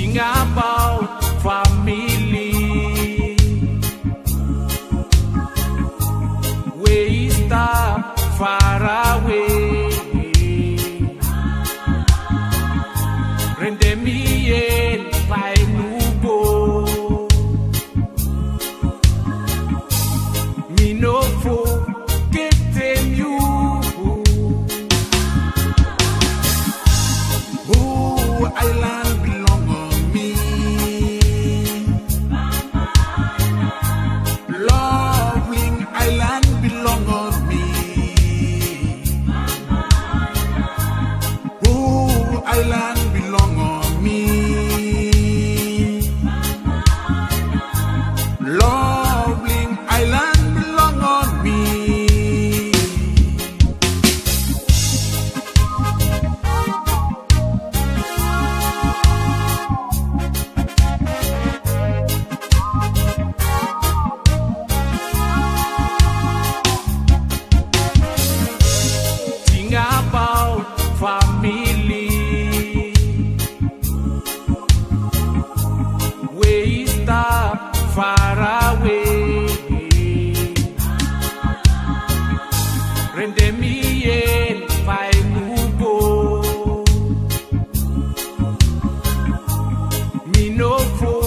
about family. We stop far away. Rende mi el pai nubo. Mi no forget you. Who island belong on me? Loving island belong on me. Who island belong on me? Loving island belong on me. Think about family. We stop far away. Rende mi el pai nubo. Mi no fo